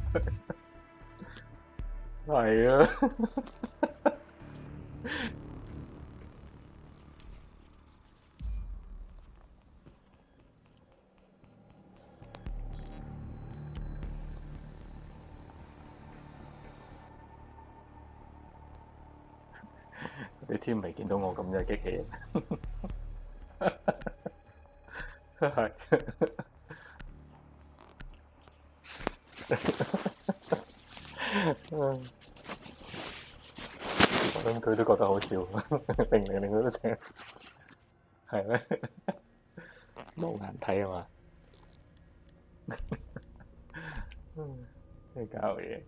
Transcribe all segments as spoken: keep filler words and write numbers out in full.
係啊。你天未見到我咁嘅激氣，係。我諗佢都覺得好笑，明明令佢都成，係咩？冇眼睇啊嘛？咩搞嘢？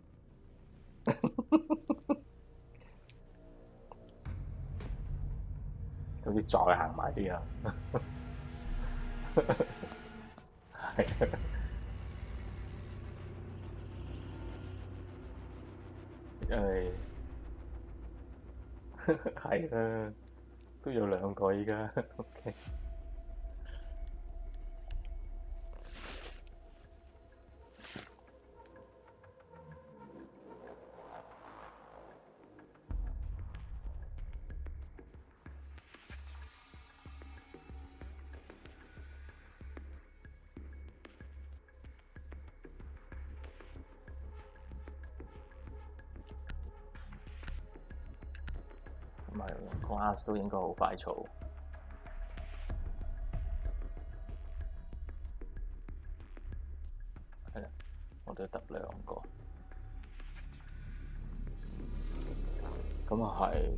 好似再行埋啲啊！係。因為係啦，都有兩個依家。OK。唔係，class 都應該好快嘈。係啦，我哋得兩個。咁啊係。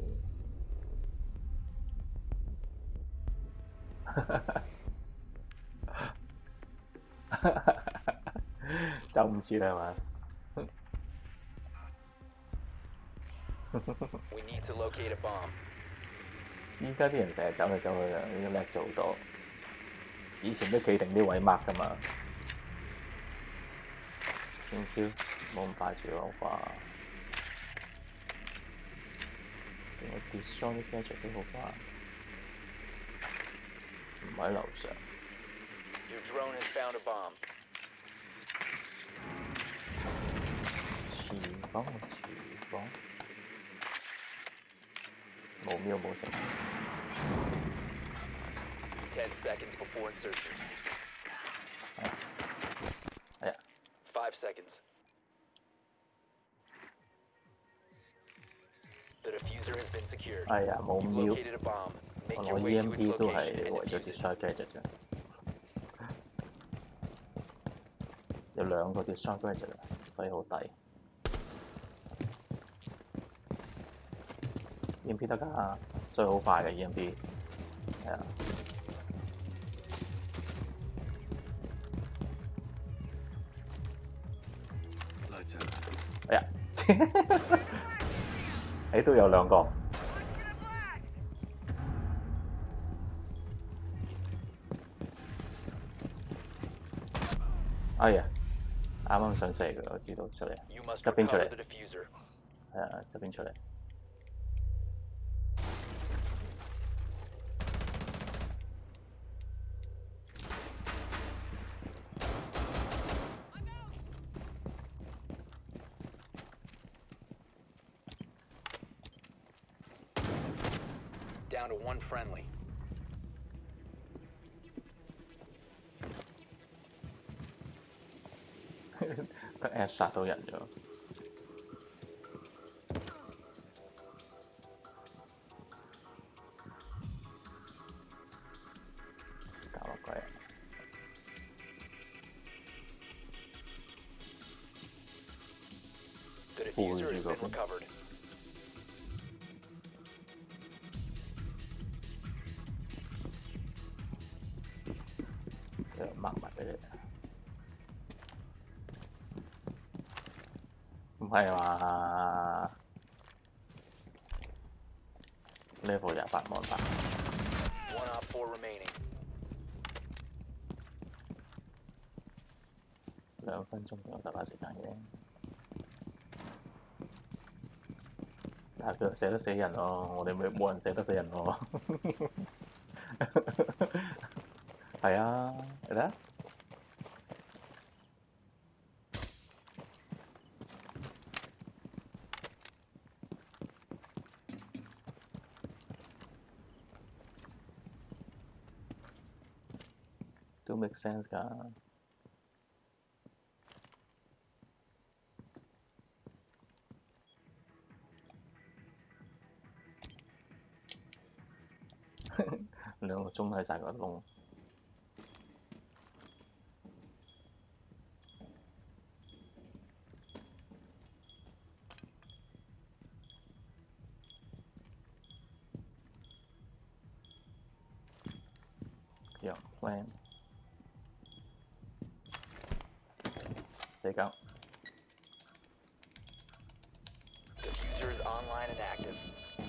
走唔切啦係嘛 ？We need to locate a bomb. 依家啲人成日走嚟走去啊，呢個叻咗好多。以前都企定啲位 mark 㗎嘛。Thank you，冇咁快住好快。我 destroy 啲 gadget 都好快，唔喺樓上。 Your drone has found a bomb. 廚房，廚房。冇瞄冇成。 Ten seconds before insertion. 係啊。 Five seconds. The diffuser has been secured. 係啊，冇 You've 瞄。 located a bomb. Make 我 your 攞 way E to M its P 都係 location and 為咗 defuse it. destroy gadget 啫。有兩個 destroy gadget 啊，所以好抵。E M P 得㗎，所以好快嘅 E M P。係啊。哎呀！誒都有兩個。哎呀！啱啱想射佢，我知道出嚟，側邊出嚟。係啊，側邊出嚟。 Down to one friendly. 得 S 殺到人咗。搞乜鬼啊？背住嗰邊。抹埋俾你。唔係嘛 ？level 廿八望八。 One op four remaining. 兩分鐘仲有大把時間嘅。但係佢射得死人喎，我哋冇冇人射得死人喎。係啊，你睇下。 都 make sense 㗎。兩個鐘喺晒個窿。Your plan. Take out. Diffuser is online and active.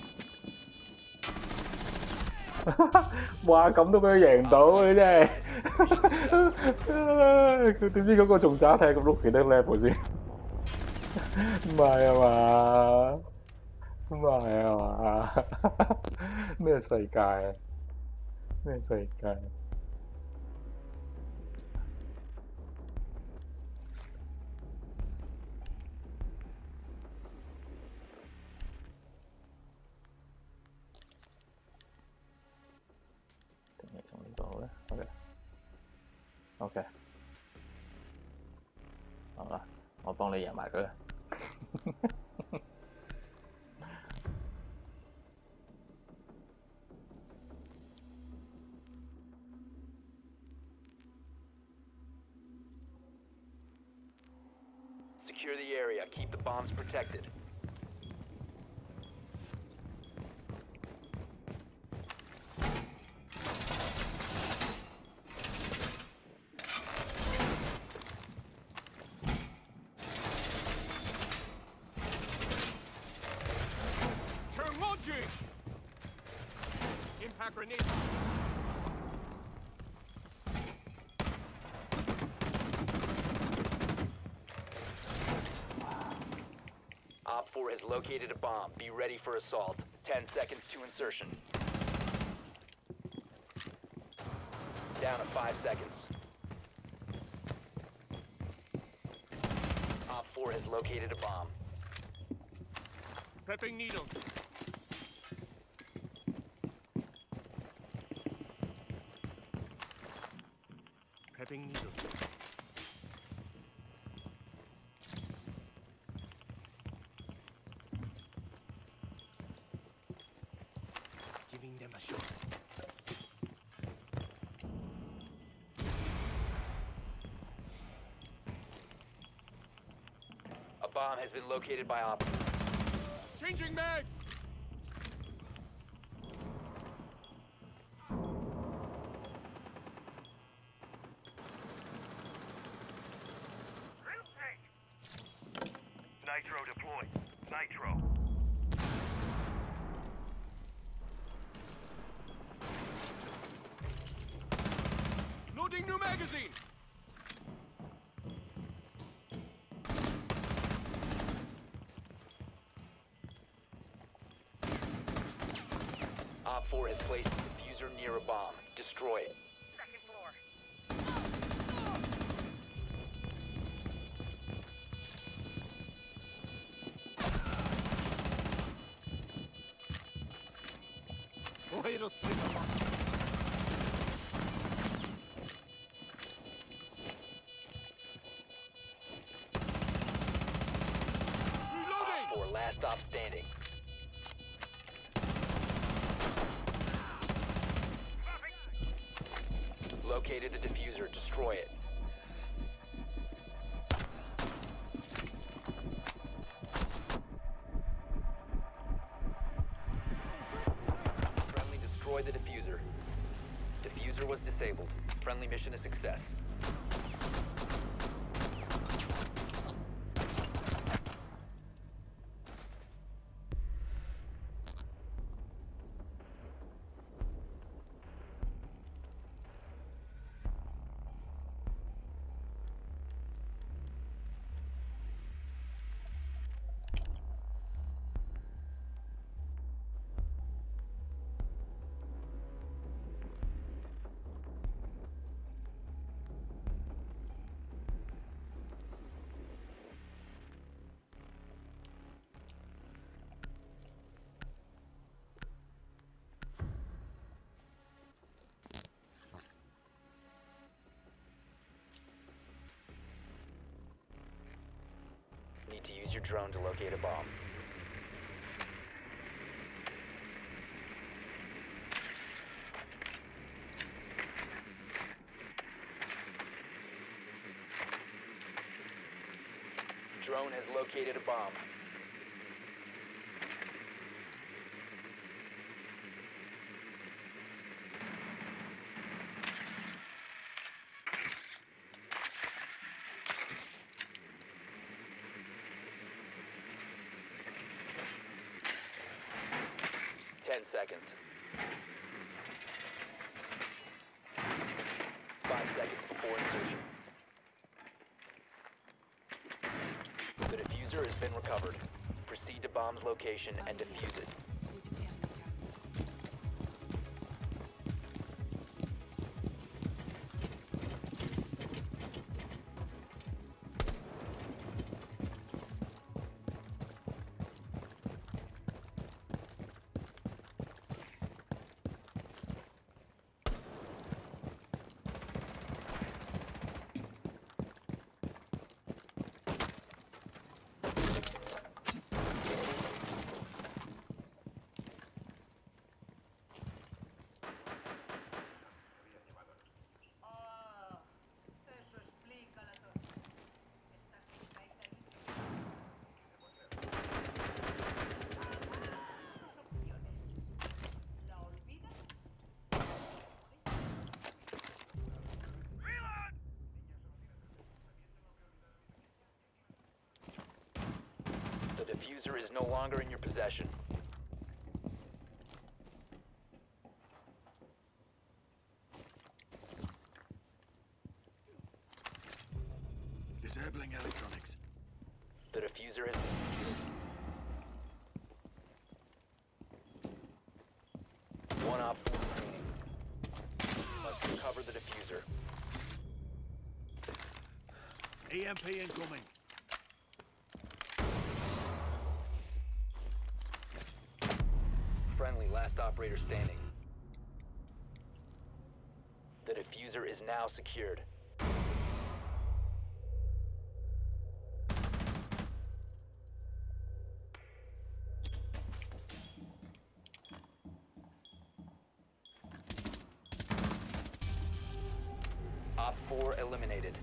哇！咁都俾佢贏到，你真係佢點知嗰個仲渣睇咁碌幾多 level 先？唔係啊嘛？唔係啊嘛？咩世界啊？咩世界？定係用呢個好咧 ？OK，OK， 好啦，我幫你贏埋佢啦。 Secure the area. Keep the bombs protected. Turn launching! Impact grenade. Op four has located a bomb. Be ready for assault. Ten seconds to insertion. Down to five seconds. Op four has located a bomb. Prepping needles. Prepping needles. Giving them a shot. A bomb has been located by Op. Changing mags! Nitro deployed. Nitro. Loading new magazine! Op four has placed a diffuser near a bomb. Destroy it. Second floor. Way to slip them up. Reloading! Op four last stop standing. Located the diffuser. Destroy it. Friendly destroy the diffuser. Diffuser was disabled. Friendly mission a success. need to use your drone to locate a bomb. Drone has located a bomb. Ten seconds. Five seconds before insertion. The diffuser has been recovered. Proceed to bomb's location and defuse it. Ah, eso explica la tormenta. Estás lista y caliente. Dos opciones. ¿La olvidas? The diffuser is no longer in your possession. Disabling electronics. The diffuser has been defused. One op four remaining. Must recover the diffuser. E M P incoming. Friendly, last operator standing. The diffuser is now secured. Op four eliminated.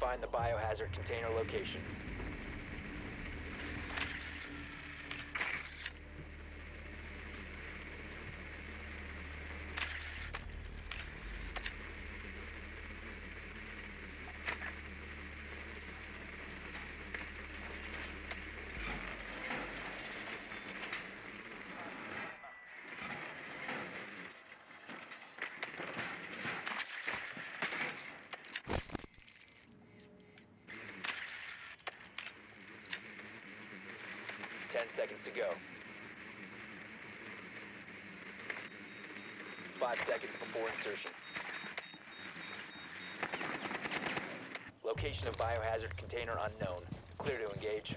find the biohazard container location. Ten seconds to go. Five seconds before insertion. Location of biohazard container unknown. Clear to engage.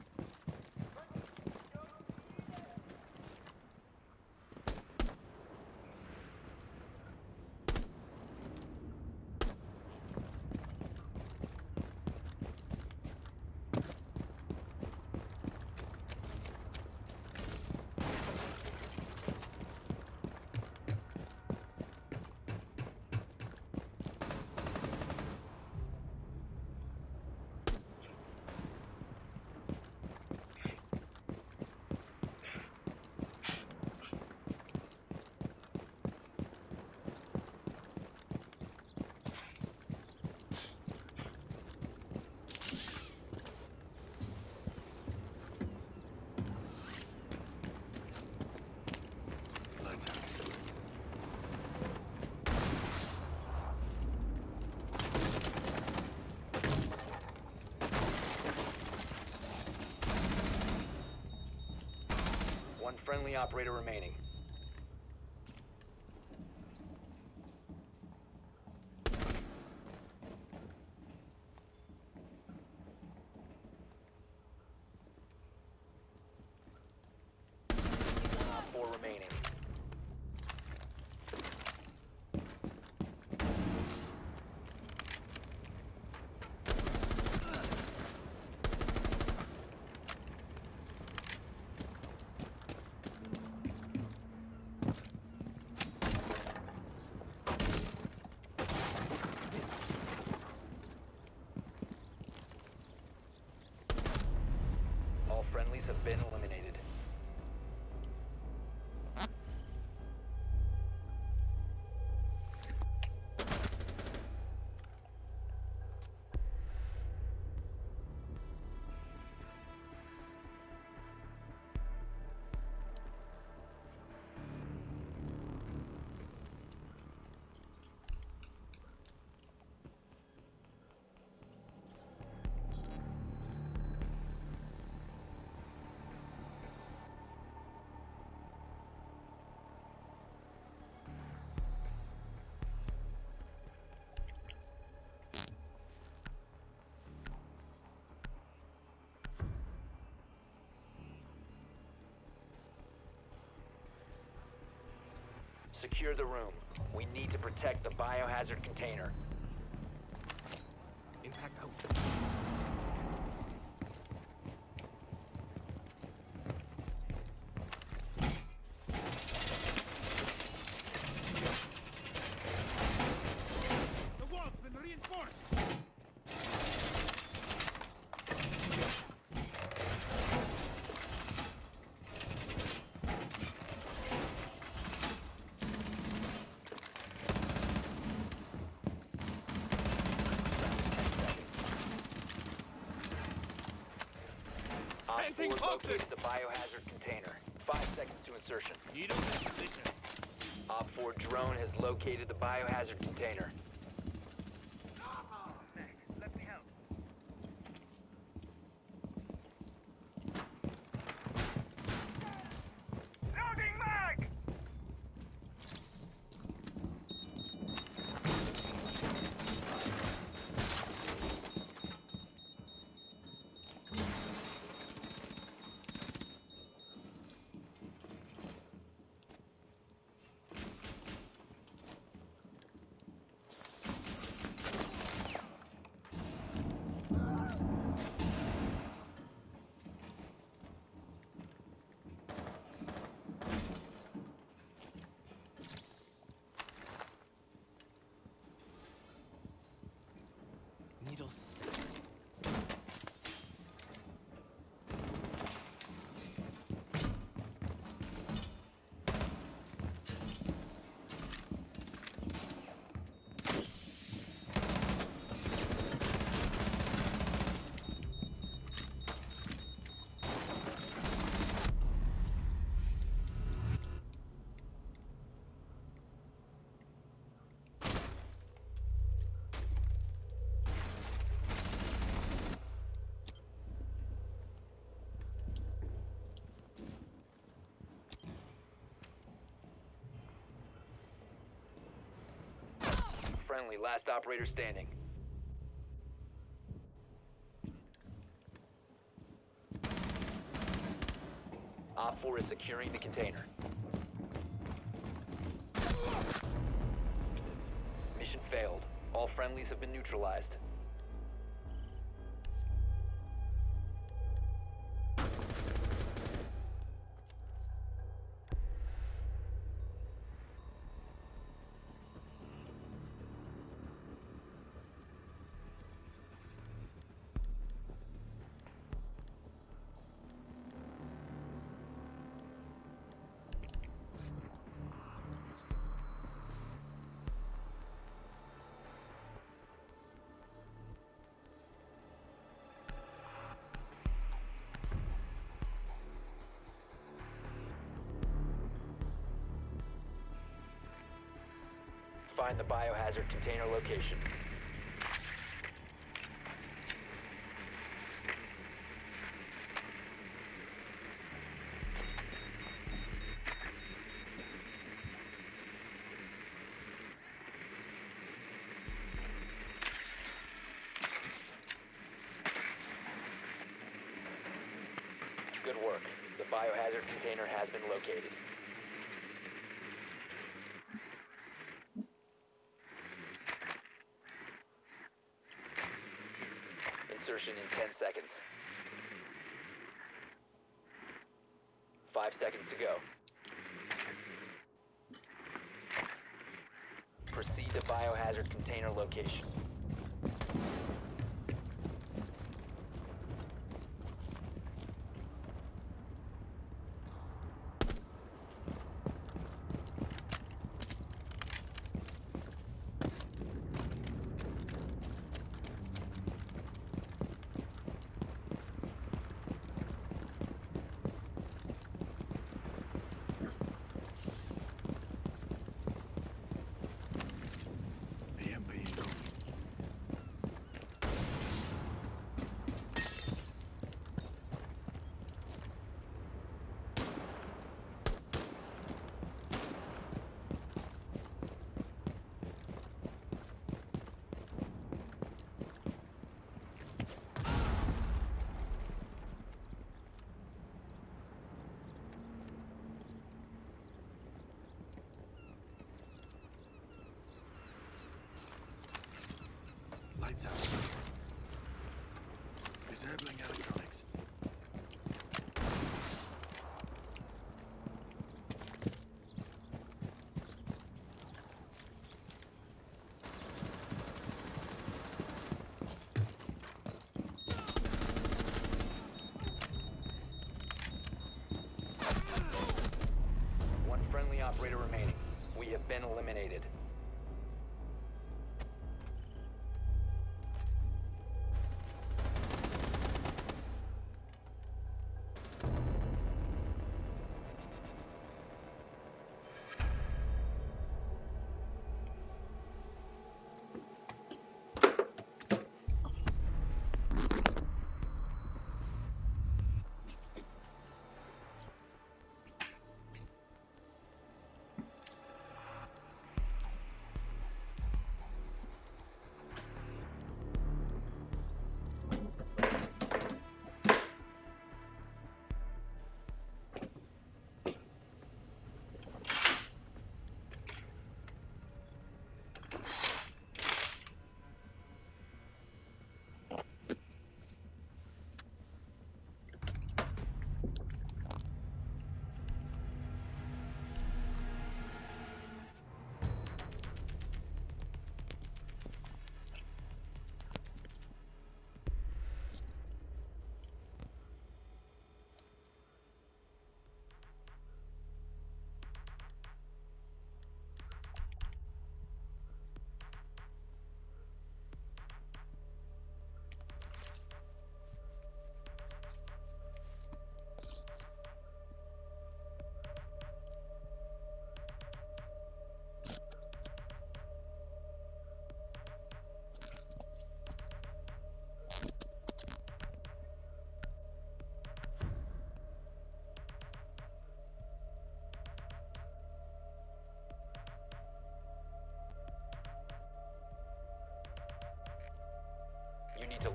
One friendly operator remaining. One op four remaining. All friendlies have been eliminated. Secure the room. We need to protect the biohazard container. Impact out. The wall's been reinforced. Op Planting four toxin! located the biohazard container. Five seconds to insertion. Need a position. Op four drone has located the biohazard container. Thanks. Let me help. Loading mag! idle s- Friendly, last operator standing. Op four is securing the container. Mission failed. All friendlies have been neutralized. Find the biohazard container location. Good work. The biohazard container has been located. Insertion in ten seconds. Five seconds to go. Proceed to biohazard container location. E M P incoming. Lights out. Disabling electronics. One friendly operator remaining. We have been eliminated.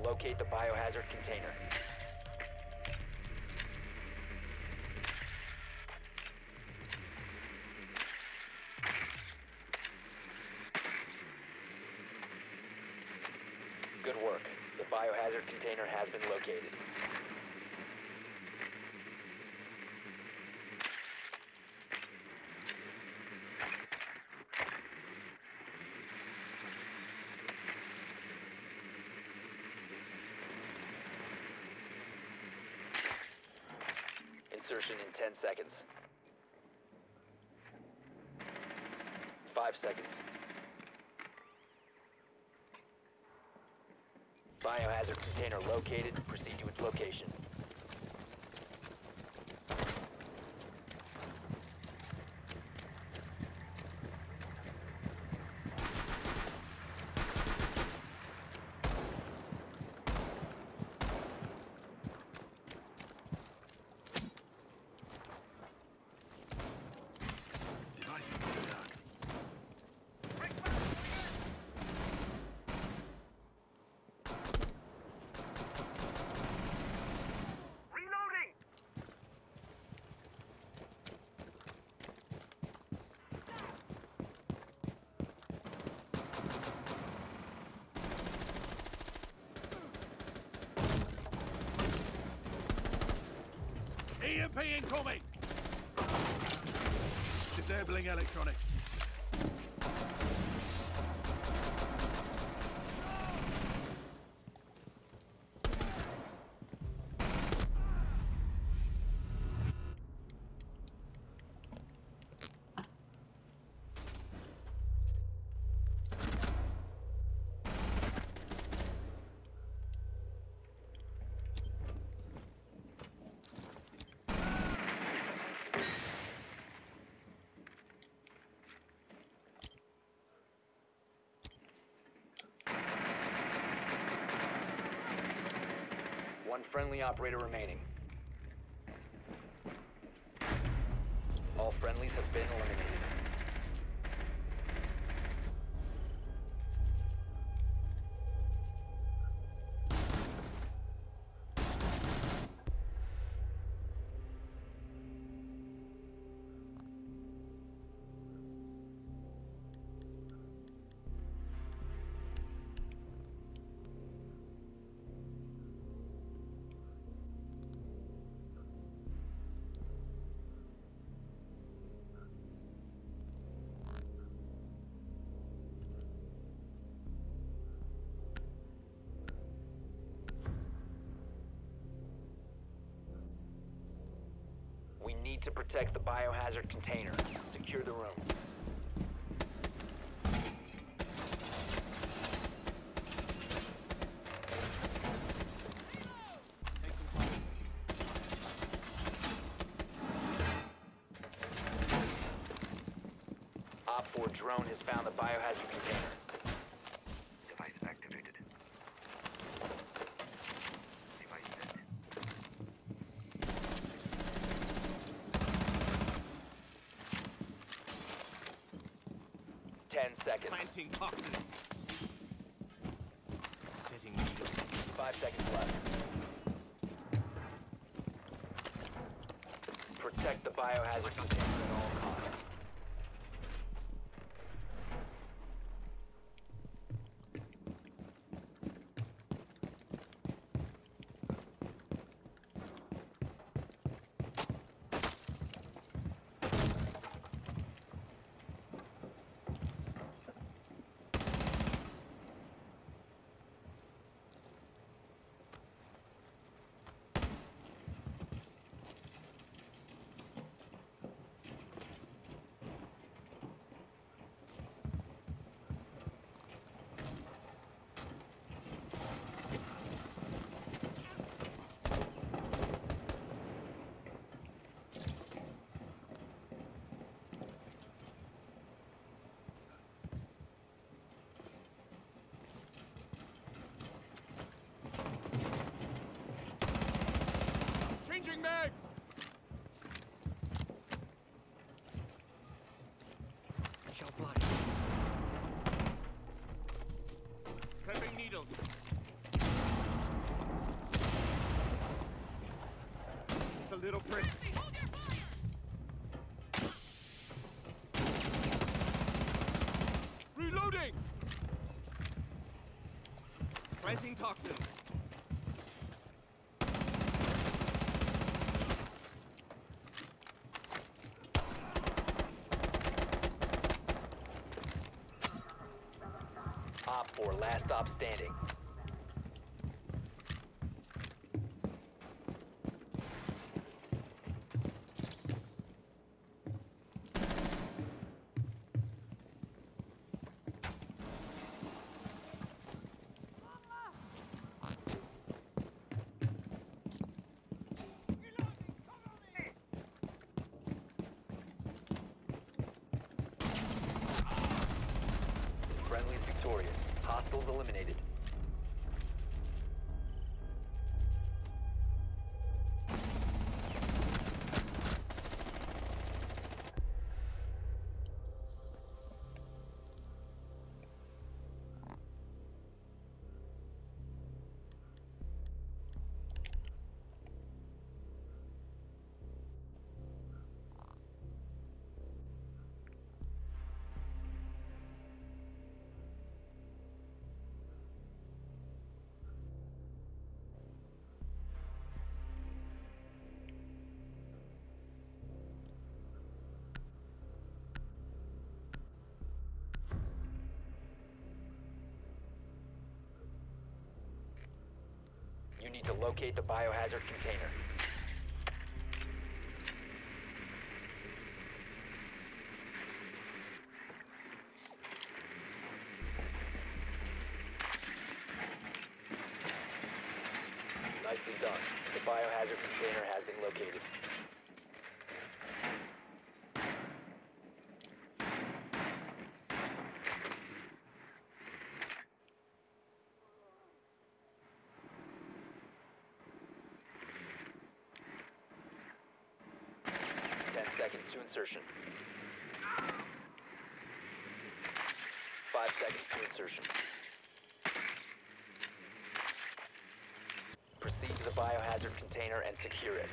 locate the biohazard container. Good work. The biohazard container has been located. Insertion in ten seconds. Five seconds. Biohazard container located. Proceed to its location. Devices going dark. Reloading! E M P incoming! Disabling electronics. One friendly operator remaining. All friendlies have been eliminated. We need to protect the biohazard container. Secure the room. Op four drone has found the biohazard container. Device activated. Device set. Ten seconds. Planting toxin. Setting needle. Five seconds left. Protect the biohazard container at all costs. Little prick. Reloading! Planting toxin. Op four, last stop standing. Friendly's victorious. Hostiles eliminated. You need to locate the biohazard container. Nicely done. The biohazard container has been located. Ten seconds to insertion. Five seconds to insertion. Proceed to the biohazard container and secure it.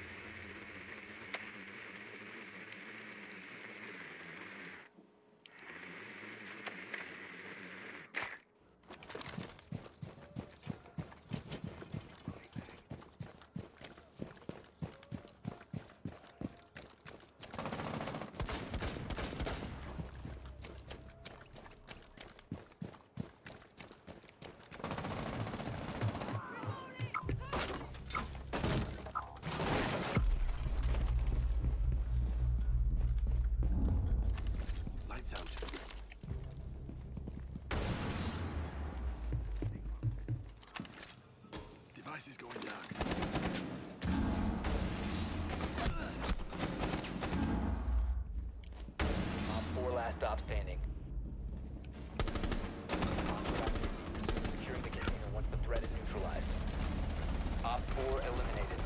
Lights out. Device is going dark. Op four, last stop standing. Securing the container once the threat is neutralized. Op four eliminated.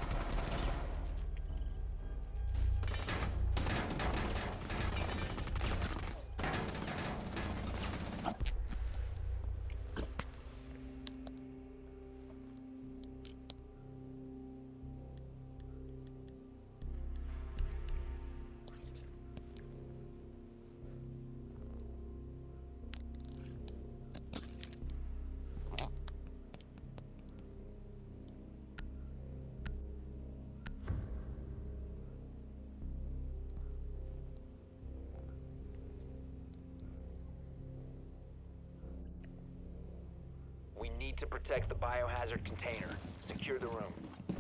We need to protect the biohazard container. Secure the room.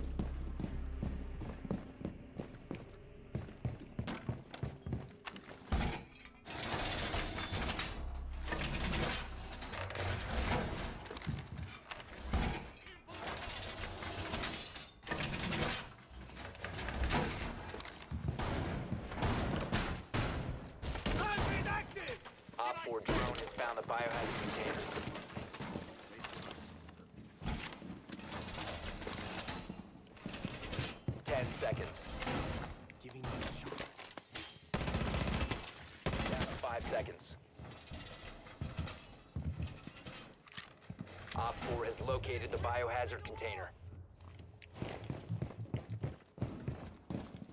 Op four drone has found the biohazard container. Ten seconds. Giving me a shot. Down to five seconds. Op four has located the biohazard container.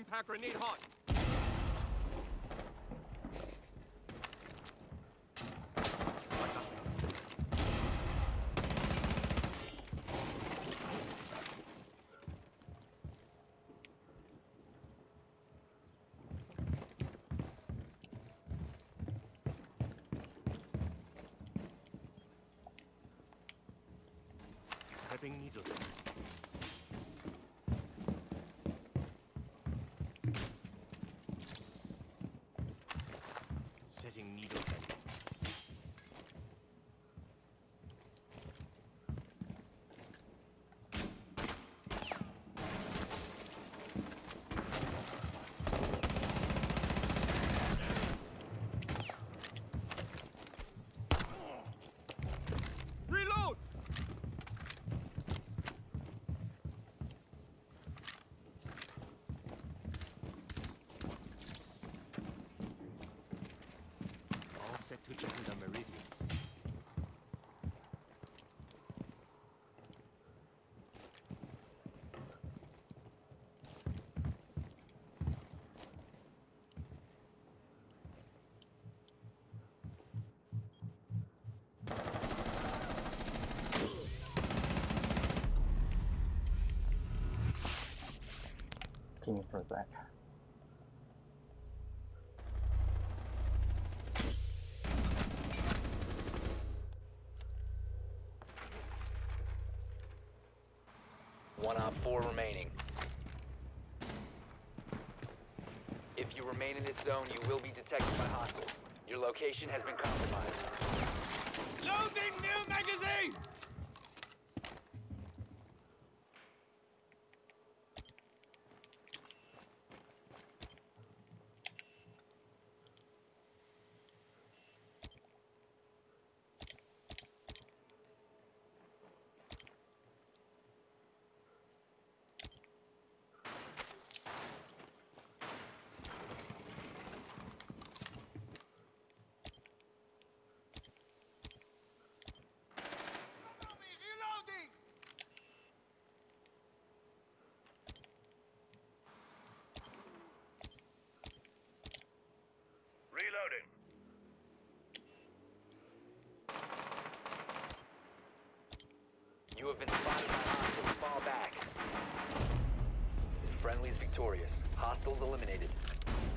Impact grenade hot. I got this. Prepping needle. Setting needle gun. Reload! All set to check the meridian. Team for that. One op four remaining. If you remain in this zone, you will be detected by hostiles. Your location has been compromised. Loading new magazine! Reloading! Reloading. You have been spotted by hostiles. Fall back. Friendly is victorious. Hostiles eliminated.